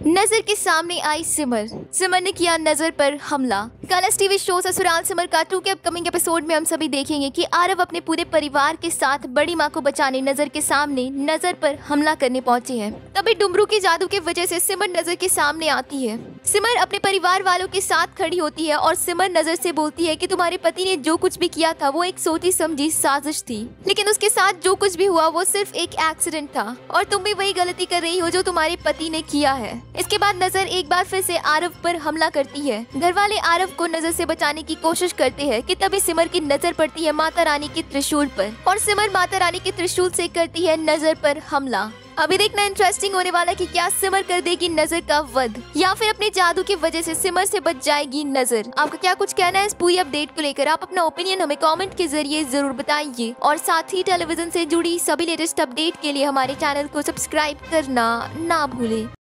नजर के सामने आई सिमर। सिमर ने किया नजर पर हमला। Colors TV show Sasural Simar का 2 के अपकमिंग एपिसोड में हम सभी देखेंगे कि आरव अपने पूरे परिवार के साथ बड़ी माँ को बचाने नजर के सामने नजर पर हमला करने पहुंचे हैं। तभी डुमरू के जादू की वजह से सिमर नजर के सामने आती है। सिमर अपने परिवार वालों के साथ खड़ी होती है और सिमर नजर से बोलती है कि तुम्हारे पति ने जो कुछ भी किया था वो एक सोची समझी साजिश थी, लेकिन उसके साथ जो कुछ भी हुआ वो सिर्फ एक एक्सीडेंट था और तुम भी वही गलती कर रही हो जो तुम्हारे पति ने किया है। इसके बाद नजर एक बार फिर से आरव पर हमला करती है। घर वाले आरव को नजर से बचाने की कोशिश करते हैं कि तभी सिमर की नजर पड़ती है माता रानी के त्रिशूल पर और सिमर माता रानी के त्रिशूल से करती है नजर पर हमला। अभी देखना इंटरेस्टिंग होने वाला कि क्या सिमर कर देगी नजर का वध या फिर अपने जादू की वजह से सिमर से बच जाएगी नजर। आपका क्या कुछ कहना है इस पूरी अपडेट को लेकर? आप अपना ओपिनियन हमें कमेंट के जरिए जरूर बताइए और साथ ही टेलीविजन से जुड़ी सभी लेटेस्ट अपडेट के लिए हमारे चैनल को सब्सक्राइब करना ना भूलें।